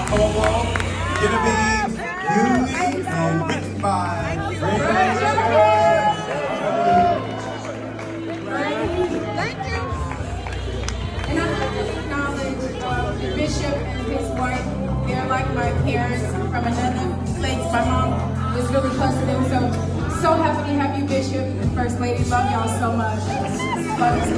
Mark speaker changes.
Speaker 1: Como gonna be music and written by Trailblazer.
Speaker 2: Thank you. And I have to acknowledge the bishop and his wife. They're like my parents from another place. My mom was really close to them, so happy to have you, Bishop and First Lady. Love y'all so much. Love you.